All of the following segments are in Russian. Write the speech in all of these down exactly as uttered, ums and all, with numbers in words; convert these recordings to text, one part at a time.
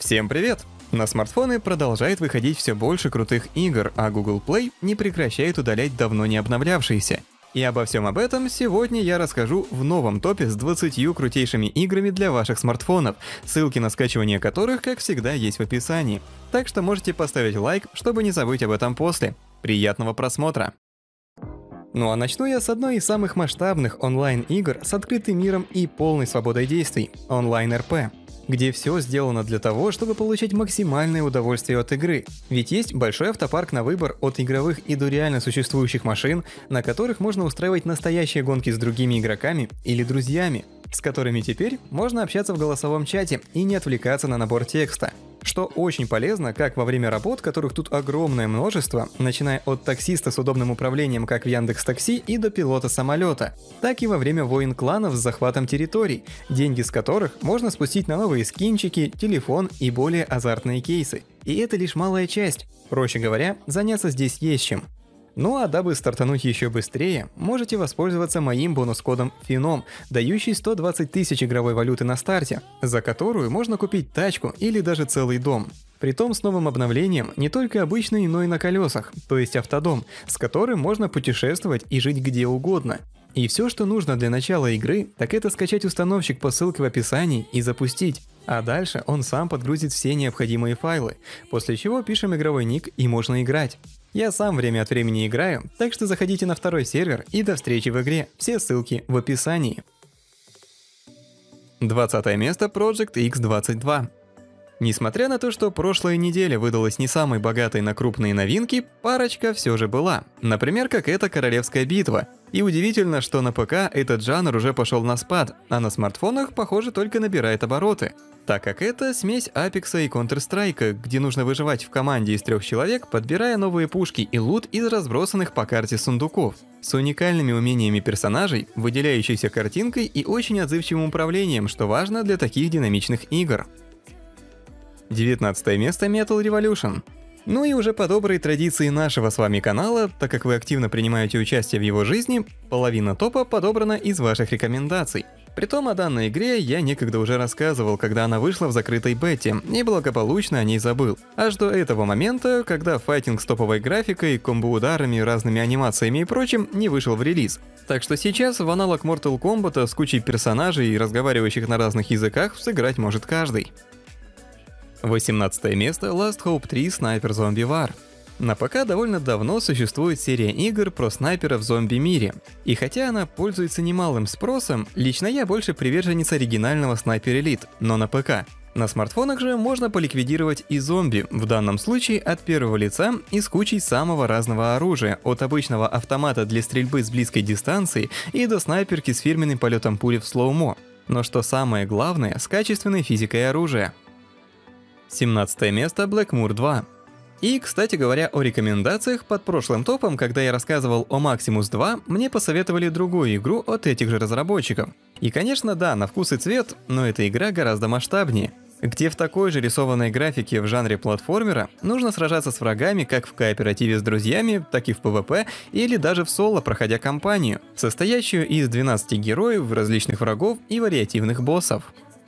Всем привет! На смартфоны продолжает выходить все больше крутых игр, а Google Play не прекращает удалять давно не обновлявшиеся. И обо всем об этом сегодня я расскажу в новом топе с двадцатью крутейшими играми для ваших смартфонов, ссылки на скачивание которых, как всегда, есть в описании. Так что можете поставить лайк, чтобы не забыть об этом после. Приятного просмотра! Ну а начну я с одной из самых масштабных онлайн-игр с открытым миром и полной свободой действий – онлайн-эр пэ, где все сделано для того, чтобы получить максимальное удовольствие от игры. Ведь есть большой автопарк на выбор от игровых и до реально существующих машин, на которых можно устраивать настоящие гонки с другими игроками или друзьями, с которыми теперь можно общаться в голосовом чате и не отвлекаться на набор текста. Что очень полезно как во время работ, которых тут огромное множество, начиная от таксиста с удобным управлением, как в Яндекс.Такси, и до пилота самолета, так и во время войн кланов с захватом территорий, деньги с которых можно спустить на новые скинчики, телефон и более азартные кейсы. И это лишь малая часть. Проще говоря, заняться здесь есть чем. Ну а дабы стартануть еще быстрее, можете воспользоваться моим бонус-кодом фином, дающий сто двадцать тысяч игровой валюты на старте, за которую можно купить тачку или даже целый дом. Притом с новым обновлением не только обычный, но и на колесах, то есть автодом, с которым можно путешествовать и жить где угодно. И все, что нужно для начала игры, так это скачать установщик по ссылке в описании и запустить. А дальше он сам подгрузит все необходимые файлы, после чего пишем игровой ник и можно играть. Я сам время от времени играю, так что заходите на второй сервер и до встречи в игре, все ссылки в описании. двадцатое место Project икс двадцать два. Несмотря на то, что прошлая неделя выдалась не самой богатой на крупные новинки, парочка все же была. Например, как эта Королевская битва. И удивительно, что на ПК этот жанр уже пошел на спад, а на смартфонах, похоже, только набирает обороты. Так как это смесь Апекса и Counter-Strike, где нужно выживать в команде из трех человек, подбирая новые пушки и лут из разбросанных по карте сундуков. С уникальными умениями персонажей, выделяющейся картинкой и очень отзывчивым управлением, что важно для таких динамичных игр. девятнадцатое место Metal Revolution. Ну и уже по доброй традиции нашего с вами канала, так как вы активно принимаете участие в его жизни, половина топа подобрана из ваших рекомендаций. Притом о данной игре я некогда уже рассказывал, когда она вышла в закрытой бете, и благополучно о ней забыл. Аж до этого момента, когда файтинг с топовой графикой, комбо-ударами, разными анимациями и прочим не вышел в релиз. Так что сейчас в аналог Mortal Kombat с кучей персонажей, разговаривающих на разных языках, сыграть может каждый. восемнадцатое место Last Hope три Sniper Zombie War. На ПК довольно давно существует серия игр про снайпера в зомби-мире. И хотя она пользуется немалым спросом, лично я больше приверженец оригинального Sniper Elite, но на ПК. На смартфонах же можно поликвидировать и зомби, в данном случае от первого лица и с кучей самого разного оружия, от обычного автомата для стрельбы с близкой дистанции и до снайперки с фирменным полетом пули в слоумо. Но что самое главное, с качественной физикой оружия. семнадцатое место Blackmoor два. И, кстати говоря, о рекомендациях, под прошлым топом, когда я рассказывал о Maximus два, мне посоветовали другую игру от этих же разработчиков. И конечно, да, на вкус и цвет, но эта игра гораздо масштабнее, где в такой же рисованной графике в жанре платформера нужно сражаться с врагами как в кооперативе с друзьями, так и в пэ вэ пэ или даже в соло, проходя кампанию, состоящую из двенадцати героев, различных врагов и вариативных боссов.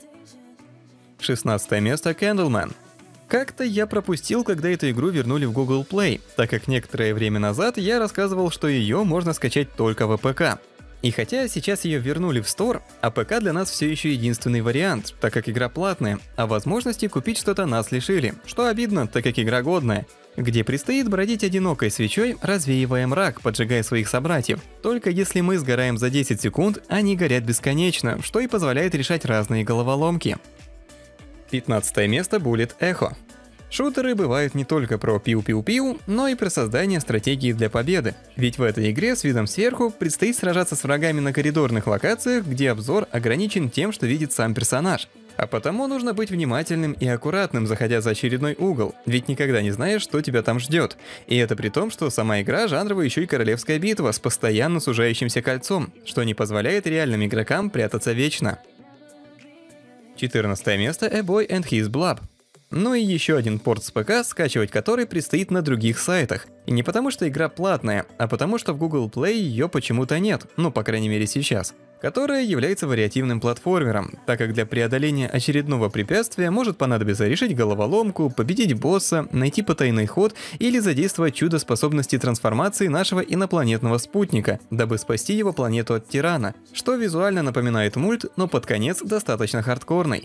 шестнадцатое место Candleman. Как-то я пропустил, когда эту игру вернули в Google Play, так как некоторое время назад я рассказывал, что ее можно скачать только в а пэ ка. И хотя сейчас ее вернули в Store, а пэ ка для нас все еще единственный вариант, так как игра платная, а возможности купить что-то нас лишили, что обидно, так как игра годная, где предстоит бродить одинокой свечой, развеивая мрак, поджигая своих собратьев. Только если мы сгораем за десять секунд, они горят бесконечно, что и позволяет решать разные головоломки. пятнадцатое место Bullet Echo. Шутеры бывают не только про пиу-пиу-пиу, но и про создание стратегии для победы. Ведь в этой игре с видом сверху предстоит сражаться с врагами на коридорных локациях, где обзор ограничен тем, что видит сам персонаж. А потому нужно быть внимательным и аккуратным, заходя за очередной угол, ведь никогда не знаешь, что тебя там ждет. И это при том, что сама игра жанровая еще и Королевская битва с постоянно сужающимся кольцом, что не позволяет реальным игрокам прятаться вечно. четырнадцатое место A Boy and His Blob. Ну и еще один порт с ПК, скачивать который предстоит на других сайтах. И не потому что игра платная, а потому что в Google Play ее почему-то нет, ну по крайней мере сейчас. Которая является вариативным платформером, так как для преодоления очередного препятствия может понадобиться решить головоломку, победить босса, найти потайный ход или задействовать чудо способности трансформации нашего инопланетного спутника, дабы спасти его планету от тирана, что визуально напоминает мульт, но под конец достаточно хардкорный.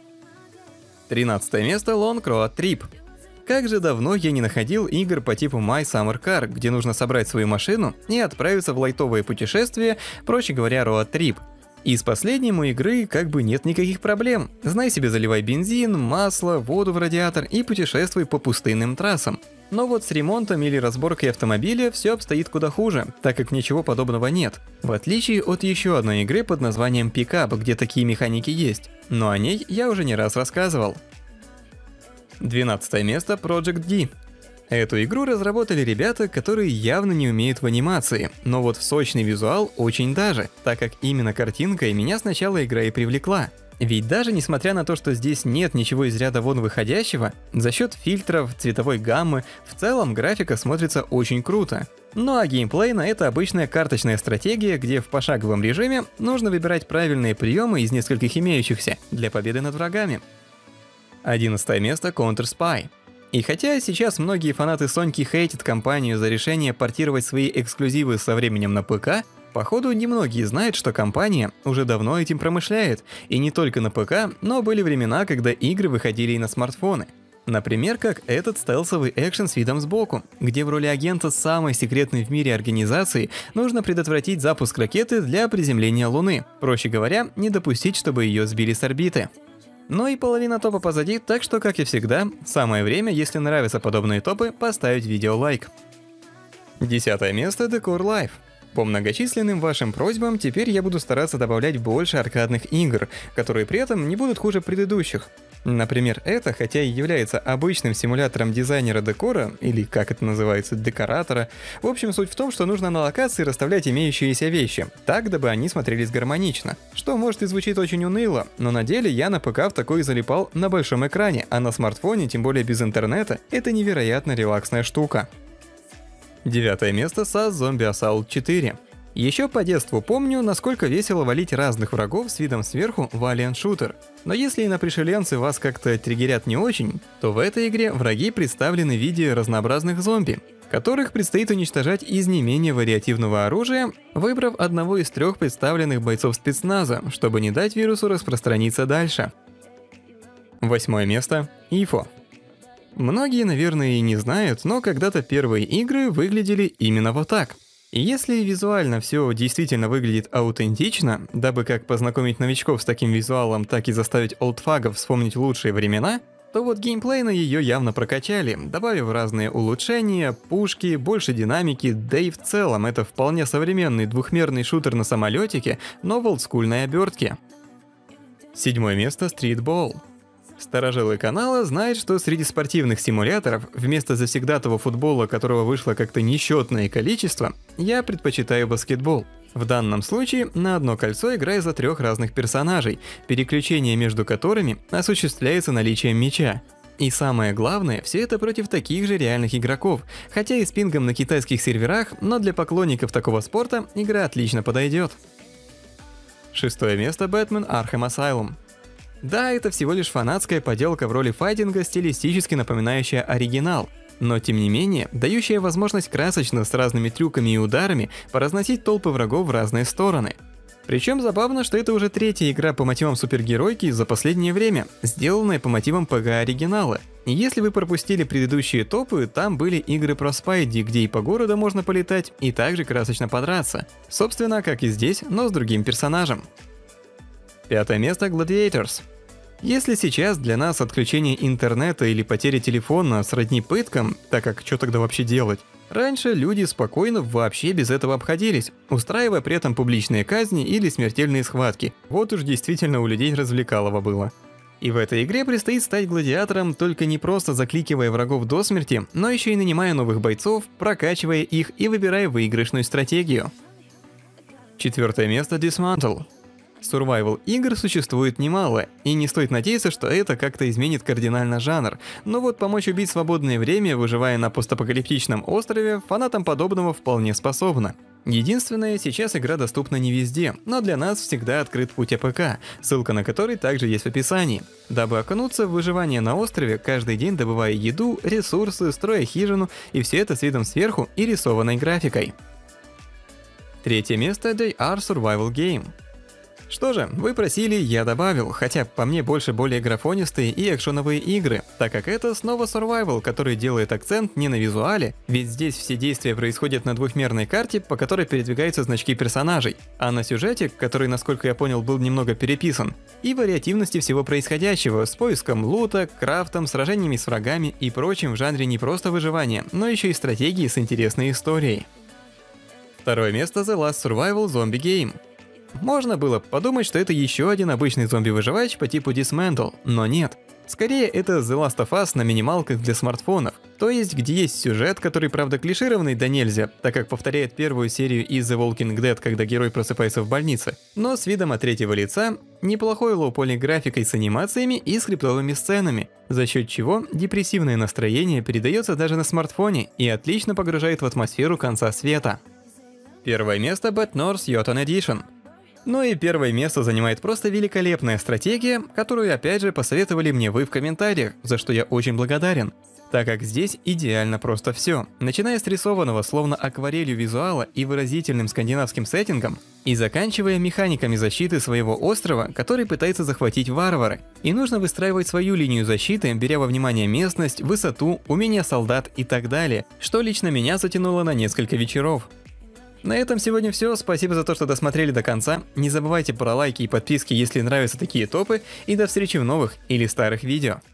тринадцатое место Long Road Trip. Как же давно я не находил игр по типу My Summer Car, где нужно собрать свою машину и отправиться в лайтовое путешествие, проще говоря, Road Trip. И с последним у игры как бы нет никаких проблем. Знай себе, заливай бензин, масло, воду в радиатор и путешествуй по пустынным трассам. Но вот с ремонтом или разборкой автомобиля все обстоит куда хуже, так как ничего подобного нет. В отличие от еще одной игры под названием Pickup, где такие механики есть. Но о ней я уже не раз рассказывал. двенадцатое место Project D. Эту игру разработали ребята, которые явно не умеют в анимации, но вот в сочный визуал очень даже, так как именно картинка и меня сначала игра и привлекла. Ведь даже несмотря на то, что здесь нет ничего из ряда вон выходящего, за счет фильтров, цветовой гаммы, в целом графика смотрится очень круто. Ну а геймплейно это обычная карточная стратегия, где в пошаговом режиме нужно выбирать правильные приемы из нескольких имеющихся для победы над врагами. одиннадцатое место Counter-Spy. И хотя сейчас многие фанаты Соньки хейтят компанию за решение портировать свои эксклюзивы со временем на ПК, походу немногие знают, что компания уже давно этим промышляет, и не только на ПК, но были времена, когда игры выходили и на смартфоны. Например, как этот стелсовый экшен с видом сбоку, где в роли агента самой секретной в мире организации нужно предотвратить запуск ракеты для приземления Луны, проще говоря, не допустить, чтобы ее сбили с орбиты. Ну и половина топа позади, так что, как и всегда, самое время, если нравятся подобные топы, поставить видео лайк. Десятое место Decor Life. По многочисленным вашим просьбам, теперь я буду стараться добавлять больше аркадных игр, которые при этом не будут хуже предыдущих. Например, это, хотя и является обычным симулятором дизайнера декора, или как это называется, декоратора, в общем, суть в том, что нужно на локации расставлять имеющиеся вещи, так, дабы они смотрелись гармонично. Что может и звучит очень уныло, но на деле я на ПК в такой залипал на большом экране, а на смартфоне, тем более без интернета, это невероятно релаксная штука. Девятое место эс эй эс Zombie Assault четыре. Еще по детству помню, насколько весело валить разных врагов с видом сверху в Alien Shooter. Но если инопришеленцы вас как-то триггерят не очень, то в этой игре враги представлены в виде разнообразных зомби, которых предстоит уничтожать из не менее вариативного оружия, выбрав одного из трех представленных бойцов спецназа, чтобы не дать вирусу распространиться дальше. Восьмое место ай эф о. Многие, наверное, и не знают, но когда-то первые игры выглядели именно вот так. И если визуально все действительно выглядит аутентично, дабы как познакомить новичков с таким визуалом, так и заставить олдфагов вспомнить лучшие времена, то вот геймплейно ее явно прокачали, добавив разные улучшения, пушки, больше динамики, да и в целом это вполне современный двухмерный шутер на самолетике, но в олдскульной обертке. Седьмое место Streetball. Старожилы канала знают, что среди спортивных симуляторов, вместо завсегдатого футбола, которого вышло как-то несчетное количество, я предпочитаю баскетбол. В данном случае на одно кольцо играю за трех разных персонажей, переключение между которыми осуществляется наличием мяча. И самое главное, все это против таких же реальных игроков, хотя и с пингом на китайских серверах, но для поклонников такого спорта игра отлично подойдет. Шестое место Batman Arkham Asylum. Да, это всего лишь фанатская поделка в роли файтинга, стилистически напоминающая оригинал, но тем не менее, дающая возможность красочно с разными трюками и ударами поразносить толпы врагов в разные стороны. Причем забавно, что это уже третья игра по мотивам супергеройки за последнее время, сделанная по мотивам пэ гэ оригинала. И если вы пропустили предыдущие топы, там были игры про Спайди, где и по городу можно полетать, и также красочно подраться. Собственно, как и здесь, но с другим персонажем. Пятое место Gladiators. Если сейчас для нас отключение интернета или потеря телефона сродни пыткам, так как что тогда вообще делать? Раньше люди спокойно вообще без этого обходились, устраивая при этом публичные казни или смертельные схватки. Вот уж действительно у людей развлекалово было. И в этой игре предстоит стать гладиатором, только не просто закликивая врагов до смерти, но еще и нанимая новых бойцов, прокачивая их и выбирая выигрышную стратегию. Четвертое место Dismantle. Survival игр существует немало, и не стоит надеяться, что это как-то изменит кардинально жанр. Но вот помочь убить свободное время, выживая на постапокалиптичном острове, фанатам подобного вполне способно. Единственное, сейчас игра доступна не везде, но для нас всегда открыт путь АПК, ссылка на который также есть в описании. Дабы окунуться в выживание на острове, каждый день добывая еду, ресурсы, строя хижину, и все это с видом сверху и рисованной графикой. Третье место — They Are Survival Game. Что же, вы просили, я добавил, хотя по мне больше более графонистые и экшоновые игры, так как это снова survival, который делает акцент не на визуале, ведь здесь все действия происходят на двухмерной карте, по которой передвигаются значки персонажей, а на сюжете, который, насколько я понял, был немного переписан, и вариативности всего происходящего, с поиском лута, крафтом, сражениями с врагами и прочим в жанре не просто выживания, но еще и стратегии с интересной историей. Второе место — The Last Survival Zombie Game. Можно было подумать, что это еще один обычный зомби-выживач по типу Dismantle, но нет. Скорее, это The Last of Us на минималках для смартфонов, то есть где есть сюжет, который, правда, клишированный да нельзя, так как повторяет первую серию из The Walking Dead, когда герой просыпается в больнице, но с видом от третьего лица, неплохой лоу-поли графикой с анимациями и скриптовыми сценами, за счет чего депрессивное настроение передается даже на смартфоне и отлично погружает в атмосферу конца света. Первое место — Bad North Jotun Edition. Ну и первое место занимает просто великолепная стратегия, которую опять же посоветовали мне вы в комментариях, за что я очень благодарен, так как здесь идеально просто все, начиная с рисованного словно акварелью визуала и выразительным скандинавским сеттингом, и заканчивая механиками защиты своего острова, который пытается захватить варвары. И нужно выстраивать свою линию защиты, беря во внимание местность, высоту, умения солдат и так далее, что лично меня затянуло на несколько вечеров. На этом сегодня все, спасибо за то, что досмотрели до конца, не забывайте про лайки и подписки, если нравятся такие топы, и до встречи в новых или старых видео.